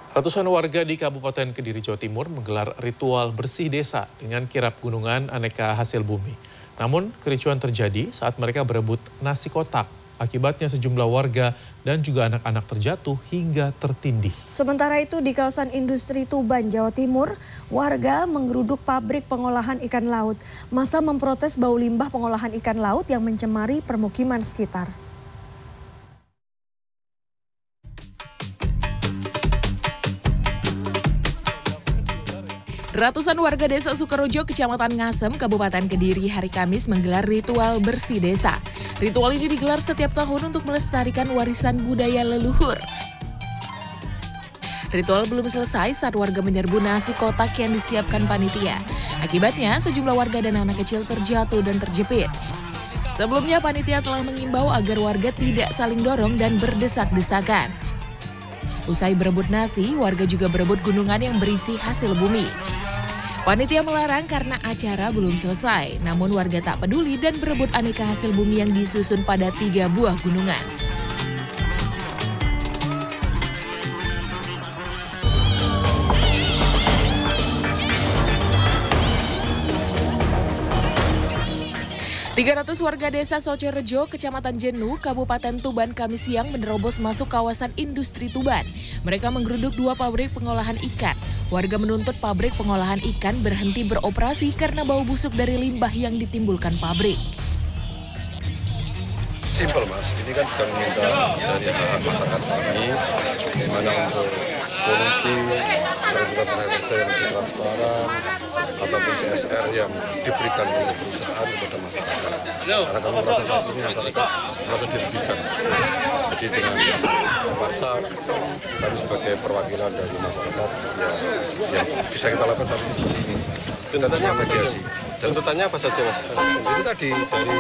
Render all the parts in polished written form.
Ratusan warga di Kabupaten Kediri, Jawa Timur menggelar ritual bersih desa dengan kirap gunungan aneka hasil bumi. Namun, kericuan terjadi saat mereka berebut nasi kotak. Akibatnya sejumlah warga dan juga anak-anak terjatuh hingga tertindih. Sementara itu di kawasan industri Tuban, Jawa Timur, warga menggeruduk pabrik pengolahan ikan laut. Masa memprotes bau limbah pengolahan ikan laut yang mencemari permukiman sekitar. Ratusan warga desa Sukarojo, Kecamatan Ngasem, Kabupaten Kediri hari Kamis menggelar ritual bersih desa. Ritual ini digelar setiap tahun untuk melestarikan warisan budaya leluhur. Ritual belum selesai saat warga menyerbu nasi kotak yang disiapkan panitia. Akibatnya sejumlah warga dan anak kecil terjatuh dan terjepit. Sebelumnya panitia telah mengimbau agar warga tidak saling dorong dan berdesak-desakan. Usai berebut nasi, warga juga berebut gunungan yang berisi hasil bumi. Panitia melarang karena acara belum selesai, namun warga tak peduli dan berebut aneka hasil bumi yang disusun pada 3 buah gunungan. ...300 warga desa Socorejo, Kecamatan Jenu, Kabupaten Tuban, Kamis siang menerobos masuk kawasan industri Tuban. Mereka menggeruduk 2 pabrik pengolahan ikan. Warga menuntut pabrik pengolahan ikan berhenti beroperasi karena bau busuk dari limbah yang ditimbulkan pabrik. Simpel Mas, ini kan sudah meminta dari hak masyarakat kami, di mana untuk polusi, tenaga kerja yang lebih transparan, ataupun CSR yang diberikan oleh perusahaan kepada masyarakat. Karena kami merasa saat ini masyarakat merasa dirugikan. Jadi dengan memaksa kami sebagai perwakilan dari masyarakat, yang bisa kita lakukan saat ini seperti ini. Kita terima mediasi. Tuntutannya apa saja Mas? Itu tadi dari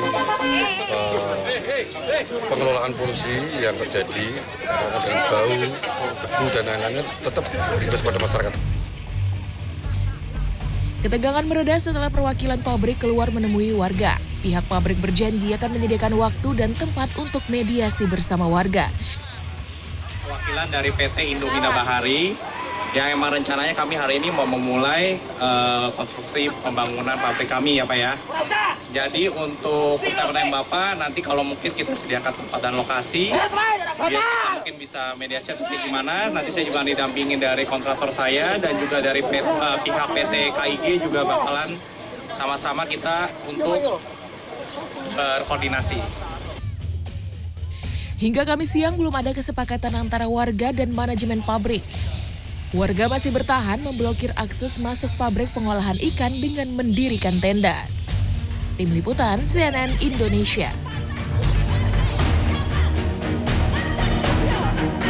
pengelolaan polusi yang terjadi karena dengan bau, debu dan lain-lainnya tetap berimbas pada masyarakat. Ketegangan mereda setelah perwakilan pabrik keluar menemui warga. Pihak pabrik berjanji akan menyediakan waktu dan tempat untuk mediasi bersama warga. Perwakilan dari PT Indomina Bahari, yang emang rencananya kami hari ini mau memulai konstruksi pembangunan pabrik kami ya Pak ya. Jadi untuk pertanyaan Bapak, nanti kalau mungkin kita sediakan tempat dan lokasi, biar kita mungkin bisa mediasi atau gimana. Nanti saya juga didampingin dari kontraktor saya dan juga dari pihak PT KIG juga bakalan sama-sama kita untuk berkoordinasi. Hingga Kamis siang belum ada kesepakatan antara warga dan manajemen pabrik. Warga masih bertahan memblokir akses masuk pabrik pengolahan ikan dengan mendirikan tenda. Tim Liputan CNN Indonesia.